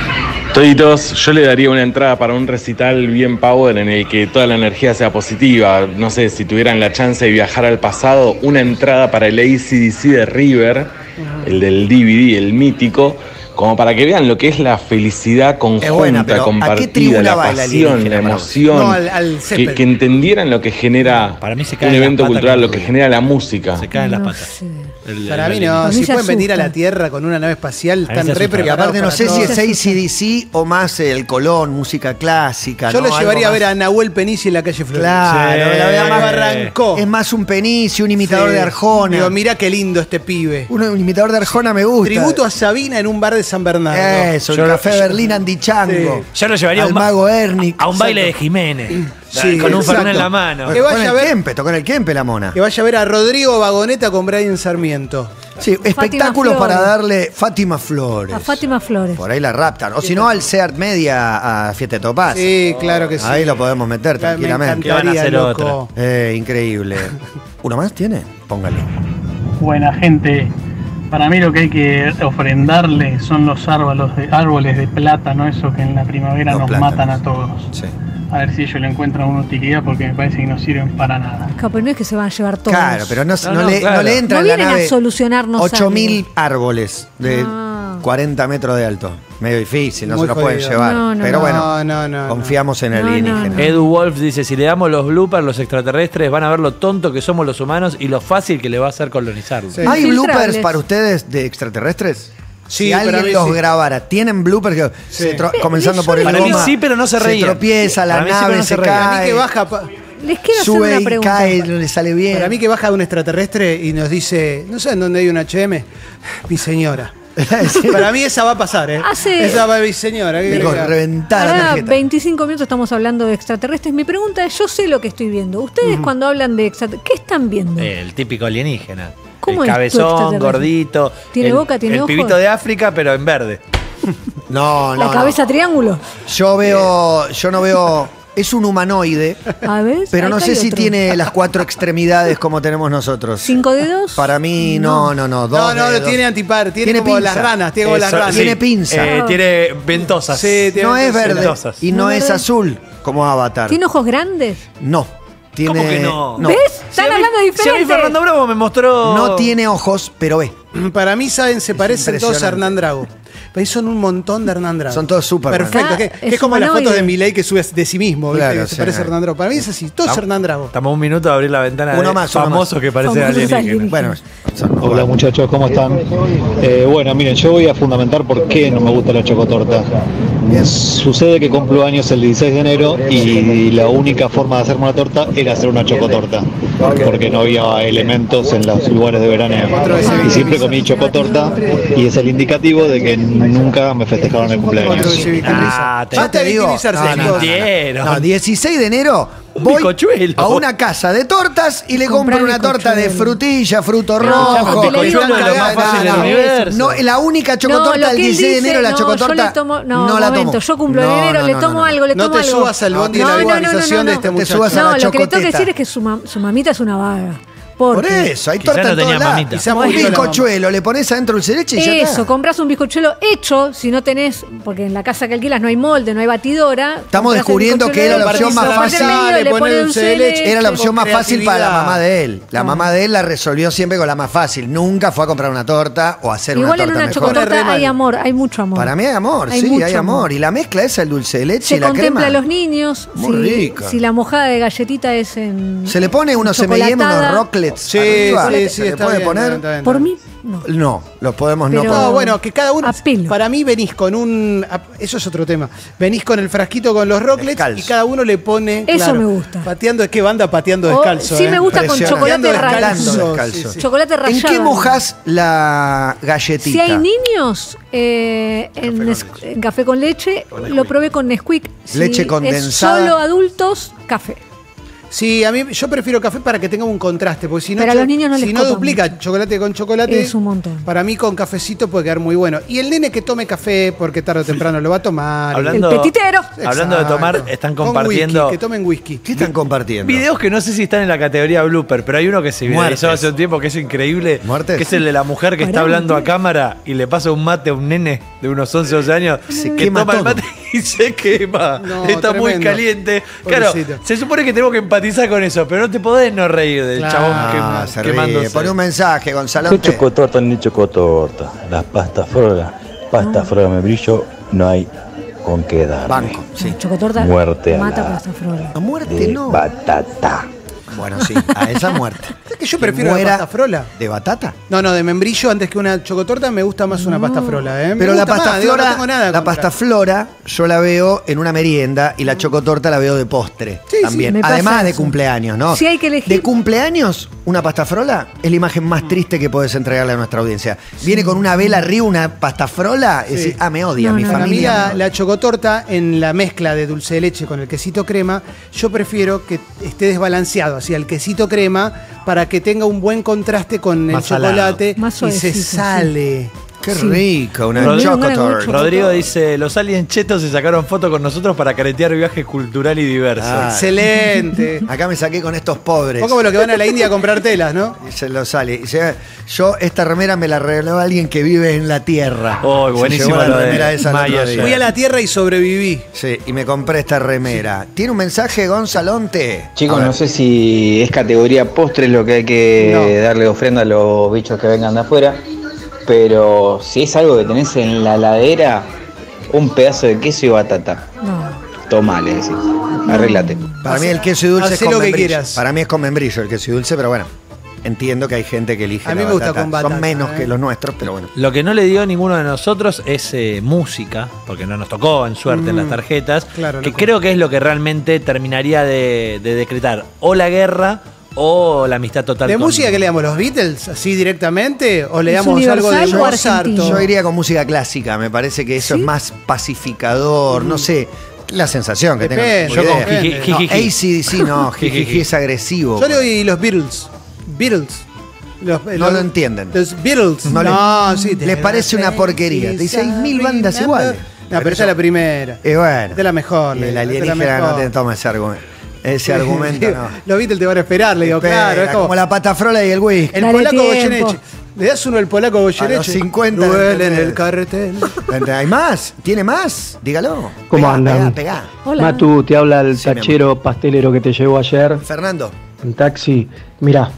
Toditos, yo le daría una entrada para un recital bien power en el que toda la energía sea positiva. No sé, si tuvieran la chance de viajar al pasado, una entrada para el AC/DC de River, el del DVD, el mítico, como para que vean lo que es la felicidad conjunta, buena, pero ¿a qué compartida, tribuna la va el pasión, alienígena, la Mauro? emoción. No, al Zeppelin. que entendieran lo que genera Para mí se cae un en las evento patas cultural, con lo que el- genera la música. Se caen las No patas. sé. Para mí no, A mí si se pueden venir a asusta. la Tierra con una nave espacial, A mí están se re asusta. Y preparados. aparte no para sé todo. si es AC/DC o más el Colón, música clásica. Yo ¿no? lo Algo llevaría a más- ver a Nahuel Penici en la calle Flores. Claro, Sí. la verdad más Arrancó. Es más un Penici, un imitador Sí. de Arjona. Digo, mirá qué lindo este pibe. Un imitador de Arjona me gusta. Tributo a Sabina en un bar de San Bernardo. Eso, el Café Berlín Andy Chango. Yo lo llevaría al mago Ernie. a un baile de Jiménez. Sí, con un exacto. Fernet en la mano. Que vaya Tocó en a el ver- Kempe, tocó en el Kempe la mona. Que vaya a ver a Rodrigo Vagoneta con Brian Sarmiento. Sí, espectáculos Flores. para darle Fátima Flores. A Fátima Flores. Por ahí la raptan. O si no, al Seat Media a Fiesta de Topaz. Sí, claro que sí. Ahí lo podemos meter Me tranquilamente. Que van a hacer encantaría, loco. Increíble. ¿Uno más tiene? Póngale. Buena gente. Para mí lo que hay que ofrendarle son los árboles de plátano, eso que en la primavera Los nos plátanos. matan a todos. Sí. A ver si ellos le encuentran una utilidad porque me parece que no sirven para nada. Capaz no es que se van a llevar todos. Claro, pero no, No, no no, le, claro. no le entra No en la vienen a nave solucionarnos 8.000 algo. árboles de Ah. 40 metros de alto. Medio difícil, no Muy se los pueden jodido. llevar. No, no, pero no. bueno, No. confiamos en el No, alienígena. no. Edu Wolf dice, si le damos los bloopers, los extraterrestres van a ver lo tonto que somos los humanos y lo fácil que le va a ser colonizarlos. Sí. ¿Hay Infiltrables. bloopers para ustedes de extraterrestres? Sí, si para alguien mí los sí. grabara, ¿tienen bloopers? Que Sí. comenzando por el Para mí goma, sí, pero no se reían. tropieza, la Para mí sí, nave pero no se se reían. Para mí cae, que baja... Les quiero hacer sube una y pregunta. cae, no le sale bien. Para mí que baja un extraterrestre y nos dice, ¿no saben dónde hay un HM? Mi señora. Sí. Para mí esa va a pasar, ¿eh? Esa va a mi señora. ¿qué Digo, querés que haga? reventar la Ahora, tarjeta. 25 minutos estamos hablando de extraterrestres. Mi pregunta es, yo sé lo que estoy viendo. Ustedes cuando hablan de extraterrestres, ¿qué están viendo? El típico alienígena. ¿Cómo el es tu cabezón, extraterrestre? gordito. ¿Tiene el, boca, tiene el ojos? pibito de África, pero en verde. No, ¿La no, cabeza triángulo? Yo no veo. Es un humanoide, A ver. pero ahí no hay sé si otro. tiene las 4 extremidades como tenemos nosotros. 5 dedos. Para mí, no. Dos No, dedos. tiene antipar, tiene como pinza. las ranas, tiene como las Eso, ranas. Tiene pinza. Tiene ventosas. Sí, tiene No es ventosas. verde Ventosas. y no No es verde. azul como Avatar. ¿Tiene ojos grandes? No. Tiene, ¿Cómo que no? ¿Ves? Están Si a mí- hablando Si a diferente. mí Fernando Bravo me mostró... No tiene ojos, pero ve. Para mí, ¿saben? Se parecen todos a impresionante. Hernán Drago. Pero ahí son un montón de Hernán Drago. Son todos Superman. Perfecto. Ah, que es es como las humanoide. fotos de Milei que sube de sí mismo. ¿viste? Claro, Que se sí. parece a Hernán Drago. Para mí es así. Todos Hernán Drago. Estamos a un minuto de abrir la ventana Uno de más, uno famosos más. que parecen Famosos alienígenas. alienígenas. Bueno, Hola muchachos, ¿cómo están? Bueno, miren, yo voy a fundamentar por qué no me gusta la chocotorta. Sucede que cumplo años el 16 de enero y la única forma de hacerme una torta era hacer una chocotorta, porque no había elementos en los lugares de veraneo. Y siempre comí chocotorta y es el indicativo de que nunca me festejaron el cumpleaños. ya te digo. No, 16 de enero voy Bizcochuelo. a una casa de tortas y le compro Comprar una torta de bizcochuelo. frutilla, fruto Pero, rojo. escuchame, bizcochuelo es lo más fácil del universo. No, la única chocotorta lo del que él 16 de enero, la dice, chocotorta, yo le tomo, no la momento, tomo. yo cumplo en No, enero, no, le no, tomo no. algo, le No tomo te algo. subas al bondi de la urbanización de este Te muchacho. subas a No, la lo que le tengo que chocoteta. decir es que su mamita es una vaga. Por Porque eso, hay Quizá torta no en todos tenía lados. mamita. Quizá Un murió la mamá. bizcochuelo, le pones adentro dulce de leche y ya está. eso, compras un bizcochuelo hecho, si no tenés, porque en la casa que alquilas no hay molde, no hay batidora. Estamos compras el descubriendo que era la bizcochuelo, opción más le pones fácil. medio, Le le pones pones dulce de leche. Era la opción más fácil para la creatividad. mamá de él. La mamá de él la resolvió siempre con la más fácil. Nunca fue a comprar una torta o hacer Igual una en torta una mejor. chocotorta hay amor, hay mucho amor. Para mí hay amor, Hay sí, mucho hay amor. Y la mezcla esa, el dulce de leche y Se la contempla crema. a los niños. Muy rica. Si la mojada de galletita es en. Se le pone unos M&M, unos chocolatada. rocles chocolates. Sí, arriba, sí, se le está puede bien, poner. está bien. Por mí, no. No, los podemos no Pero- poner. No, bueno, que cada uno. A pelo. Para mí venís con un. Eso es otro tema. Venís con el frasquito con los rocklets Descalzo. y cada uno le pone. Eso me gusta. Pateando, es que banda pateando O- descalzo. sí, me gusta con Impresionante. chocolate Pateando rallado. descalzo. Sí, sí. Chocolate ¿En rallado. qué mojas la galletita? Si hay niños en café con leche, lo probé con Nesquik. Si Leche condensada. Es solo adultos, café. Sí, a mí yo prefiero café para que tenga un contraste, porque si no, Pero a los niños no si les no copa duplica mucho. chocolate con chocolate, Es un montón. para mí con cafecito puede quedar muy bueno. Y el nene que tome café, porque tarde o temprano lo va a tomar. Hablando- El petitero. Hablando de tomar, Exacto. están Con compartiendo whisky, que tomen whisky. ¿Qué están compartiendo? videos que no sé si están en la categoría blooper, pero hay uno que se viralizó Muertes. hace un tiempo que es increíble. ¿Muertes? Que es el de la mujer que está Pará, hablando a mentira. cámara y le pasa un mate a un nene de unos 11 o 12 años Se que quema toma el todo. mate y se quema. No, Está muy tremendo. caliente. Claro, Pobrecito. se supone que tenemos que empatizar con eso, pero no te podés no reír del Claro. chabón Ah, se ríe. quemándose. Pon un mensaje, ¿Qué Gonzalote. chocotorta ni chocotorta? Las pastas frola. Pasta frola me brillo, no hay con qué dar. Banco, sí. Chocotorta Muerte a mata la- pasta frola. A muerte De no. batata. Bueno, sí, a esa muerte. Es que yo prefiero la muera pasta frola. ¿De batata? No, de membrillo antes que una chocotorta me gusta más una pasta frola, ¿eh? Me Pero la gusta pasta más, digo, flora, no tengo nada la contra. pasta flora, yo la veo en una merienda y la chocotorta la veo de postre Sí, sí, también. me pasa Además de eso. cumpleaños, ¿no? Si hay que elegir- De cumpleaños, una pasta frola es la imagen más triste que puedes entregarle a nuestra audiencia. Viene con una vela arriba, una pasta frola, y decís, me odia, No, mi no, Para mí familia. me la, odia. la chocotorta en la mezcla de dulce de leche con el quesito crema, yo prefiero que esté desbalanceado, así el quesito crema, para que tenga un buen contraste con Más el salado. chocolate Más y suavecito, se sí. sale. Qué Sí. rico, una Rodrigo- chocotorta. Rodrigo dice, los aliens chetos se sacaron fotos con nosotros para caretear viaje cultural y diverso. Ah. Excelente. Acá me saqué con estos pobres. Un poco como los que van a la India a comprar telas, ¿no? Y se lo sale. Y dice, yo esta remera me la regaló alguien que vive en la tierra. Oh, Se buenísimo llevó la lo de remera esa el otro Maya. día. Fui a la tierra y sobreviví. Sí, y me compré esta remera. ¿Tiene un mensaje, Gonzalonte? Chicos, A ver. no sé si es categoría postres lo que hay que No. darle ofrenda a los bichos que vengan de afuera, pero si es algo que tenés en la heladera, un pedazo de queso y batata. No. Toma, le decís. Arréglate. Para mí el queso y dulce es Hacé con lo que membrillo. quieras. Para mí es con membrillo el queso y dulce, pero bueno. Entiendo que hay gente que elige A mí la me gusta batata. con batata, Son menos que los nuestros, pero bueno. Lo que no le dio ninguno de nosotros es música, porque no nos tocó en suerte en las tarjetas, claro, que loco. creo que es lo que realmente terminaría de decretar o la guerra o la amistad total. ¿De con- música que le damos los Beatles así directamente? ¿O le ¿Es damos algo de universal o Mozart? argentino? Yo iría con música clásica. Me parece que eso ¿Sí? es más pacificador. No sé. La sensación que Depende, tengo. yo con idea. jiji- No, jijiji. AC/DC no. Jijiji es agresivo. Yo le doy los Beatles. Beatles. No lo entienden. Los Beatles. No No, le- sí. les parece una porquería. Te dice, hay 1000 bandas iguales. No, pero esta es la primera. Y bueno. De la mejor. Y el de la alienígena mejor. no te toma ese argumento. Ese argumento no. Los Beatles te van a esperar, le digo, Espera, claro. Es como la pata frola y el whisky. el Dale polaco tiempo. Goyeneche. ¿Le das uno al polaco Goyeneche? A los 50 Duele en no el carretel. ¿Hay más? ¿Tiene más? Dígalo. ¿Cómo Pegá, andan? pegá. Hola. Matu, te habla el Sí, mi tachero pastelero que te llevó ayer Fernando. en taxi. Mirá,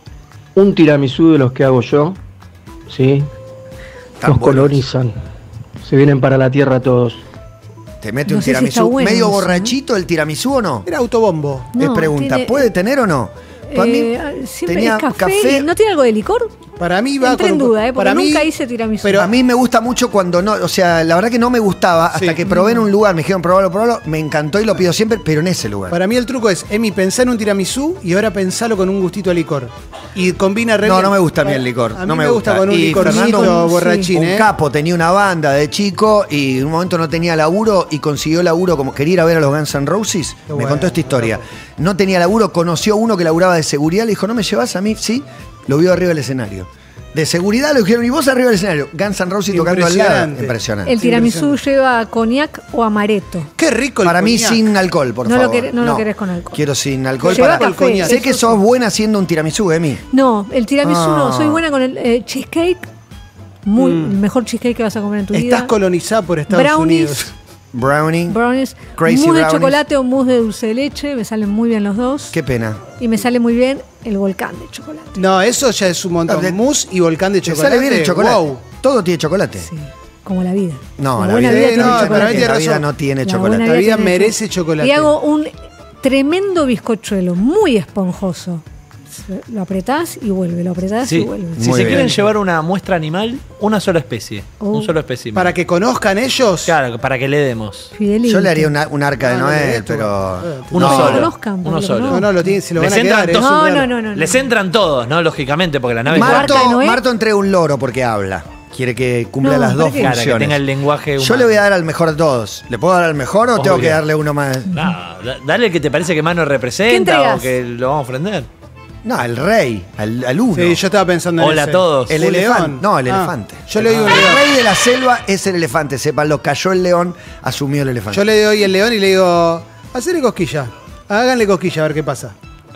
un tiramisú de los que hago yo, ¿sí? Tan Nos buenos. colonizan. Se vienen para la tierra todos. Te mete No un sé si tiramisú. está bueno ¿Medio eso, borrachito el tiramisú o no? Era autobombo. Es No, pregunta. tiene- ¿Puede tener o no? Para mí Siempre tenía es café. ¿No tiene algo de licor? Para mí va Entré con en un- duda, porque para mí- nunca hice tiramisú. Pero a mí me gusta mucho cuando no, o sea, la verdad que no me gustaba hasta Sí. que probé en un lugar, me dijeron probarlo, me encantó y lo pido siempre, pero en ese lugar. Para mí el truco es, Emi, pensá en un tiramisú y ahora pensalo con un gustito a licor. Y combina re No, bien. no me gusta a mí el licor. A mí no me gusta con un Y licorcito Fernando, borrachín, un ¿eh? capo, tenía una banda de chico y en un momento no tenía laburo y consiguió laburo como quería ir a ver a los Guns N' Roses. Qué Me bueno, contó esta historia. No tenía laburo, conoció a uno que laburaba de seguridad, le dijo, ¿no me llevas a mí? Sí, lo vio arriba del escenario. De seguridad le dijeron, ¿y vos arriba del escenario? Guns N' Roses tocando al lado. Impresionante. Impresionante. El tiramisú lleva coniac o amaretto. Qué rico el Para mí coñac. sin alcohol, por No lo favor. querés- no lo querés con alcohol. Quiero sin alcohol. Lleva Para... café, Sé que eso sos buena haciendo un tiramisú, Emi. No, el tiramisú no. Ah. Soy buena con el cheesecake. El mejor cheesecake que vas a comer en tu Estás vida. colonizada por Estados Brownies. Unidos. Brownie. Brownies. Crazy Mousse de brownies. chocolate o mousse de dulce de leche. Me salen muy bien los dos. Qué pena. Y me sale muy bien el volcán de chocolate. No, eso ya es un montón. No, Mousse y volcán de Te chocolate. sale bien el chocolate. Wow. Todo tiene chocolate. Sí, como la vida. No, la la buena vida, vida Sí, tiene no, chocolate. para mí tiene la vida razón. no tiene La chocolate. buena La vida tiene merece chocolate. chocolate. Y hago un tremendo bizcochuelo, muy esponjoso. Lo apretás y vuelve, lo apretás y vuelve. Si se quieren llevar una muestra animal, una sola especie. Un solo espécimen. Para que conozcan ellos. Claro, para que le demos. Yo le haría un arca de Noé, pero. Uno solo. Uno solo. No, se lo van Les a quedar. entran No. Les entran todos, ¿no? Lógicamente, porque la nave. Marto entrega un loro porque habla. Quiere que cumpla las dos funciones. Claro, que tenga el lenguaje humano. Yo le voy a dar al mejor de todos. ¿Le puedo dar al mejor o tengo que darle uno más? No, dale el que te parece que más nos representa o que lo vamos a ofrender. No, al rey, al uno. Sí, yo estaba pensando en Hola ese. a todos. El elefante. No, el elefante. Yo le digo un El león. rey de la selva es el elefante. Sépanlo, cayó el león, asumió el elefante. Yo le doy el león y le digo, hacerle cosquilla. Háganle cosquilla a ver qué pasa.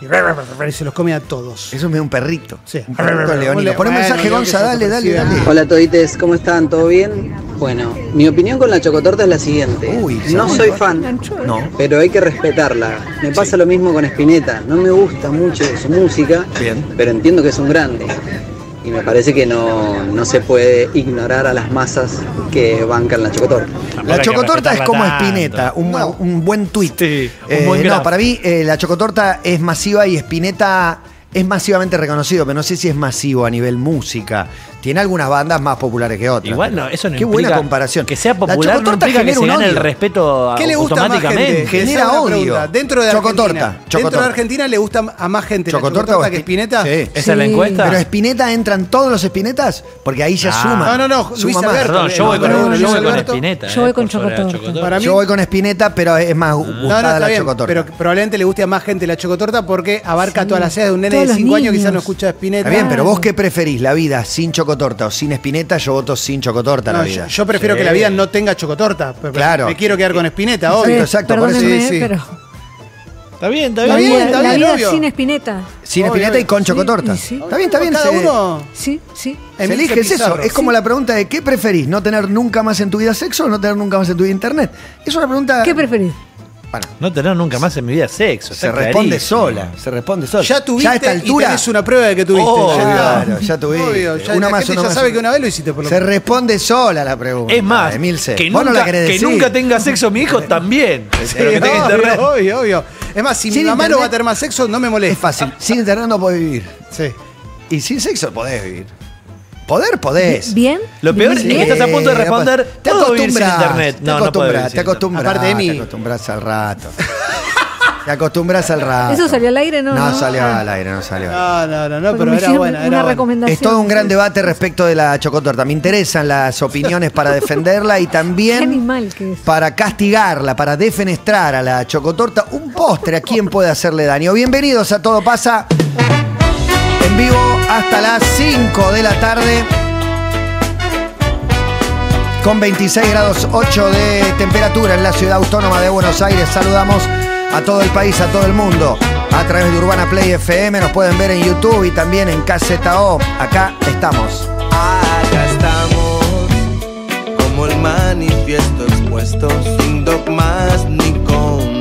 Y se los come a todos. Eso me da un perrito. Sí. Un perrito leonino. Pon un mensaje, Gonza, dale. Hola todites, ¿cómo están? ¿Todo bien? Bueno, mi opinión con la chocotorta es la siguiente. No soy fan, pero hay que respetarla. Me pasa lo mismo con Spinetta. No me gusta mucho su música, pero entiendo que es un grande. Y me parece que no se puede ignorar a las masas que bancan la chocotorta. La chocotorta es como Spinetta, un buen tuit. No, para mí la chocotorta es masiva y Spinetta es masivamente reconocido, pero no sé si es masivo a nivel música. Tiene algunas bandas más populares que otras. Igual no, eso no Qué implica buena comparación. Que sea popular no implica que se gane el respeto ¿Qué le gusta a más gente? Genera odio. Dentro de Chocotorta. Argentina. Dentro de Argentina le gusta a más gente ¿Chocotorta la o chocotorta que Spinetta. Sí. ¿Esa es la encuesta? Pero Spinetta entran todos los Spinetas porque ahí ya suma. No, Luis Suma más. Alberto. Perdón, yo voy con Spinetta. Yo voy con chocotorta. Para mí, Yo voy con Spinetta, pero es más gustada está la bien, chocotorta. pero probablemente le guste a más gente la chocotorta porque abarca todas las edades de un nene Todos de 5 los años que quizás niños. no escucha Spinetta. Está bien, pero vos qué preferís, la vida sin chocotorta o sin Spinetta. Yo voto sin chocotorta la No, vida. yo prefiero que la vida no tenga chocotorta. Claro. Me quiero quedar con Spinetta, obvio. Exacto, por eso. Perdónenme, pero Está bien, la vida obvio. sin Spinetta. Sin Spinetta y con chocotorta. Sí. Está bien. Cada uno Sí. Se elige, es eso. Es como la pregunta de ¿qué preferís? ¿No tener nunca más en tu vida sexo o no tener nunca más en tu vida internet? Es una pregunta. ¿Qué preferís? No tener nunca más en mi vida sexo. Se responde sola. Se responde sola. Ya tuviste a esta altura, y tenés una prueba de que tuviste. Claro, ya tuviste. Obvio, ya una la más, gente una ya más. sabe que una vez lo hiciste por lo Se menos. responde sola la pregunta. Es más, Emilce. que Vos no la nunca, querés que decir. nunca tenga sexo mi hijo también. Sí, Pero que tenga internet. obvio. Es más, si Sin mi mamá internet- no va a tener más sexo, no me Es molesta. fácil. Sin internet no podés vivir. Sí. Y sin sexo podés vivir. Poder podés. ¿Bien? Lo peor es que estás a punto de responder. Te ¿puedo vivir sin acostumbras. internet? Te No, no puedo vivir acostumbras. sin Te acostumbras. Aparte de mí. Te acostumbras al rato. Te acostumbras al rato. ¿Eso salió al aire? No salió al aire, no salió al aire. No, Porque pero me era hicieron buena. una Era buena. recomendación. Es todo un gran debate respecto de la chocotorta. Me interesan las opiniones para defenderla y Qué también animal que es. para castigarla, para defenestrar a la chocotorta. Un postre a quién puede hacerle daño. Bienvenidos a Todo Pasa en vivo hasta las 5 de la tarde. Con 26 grados 8 de temperatura en la ciudad autónoma de Buenos Aires. Saludamos a todo el país, a todo el mundo. A través de Urbana Play FM nos pueden ver en YouTube y también en KZO. Acá estamos. Acá estamos, como el manifiesto expuesto, sin dogmas ni con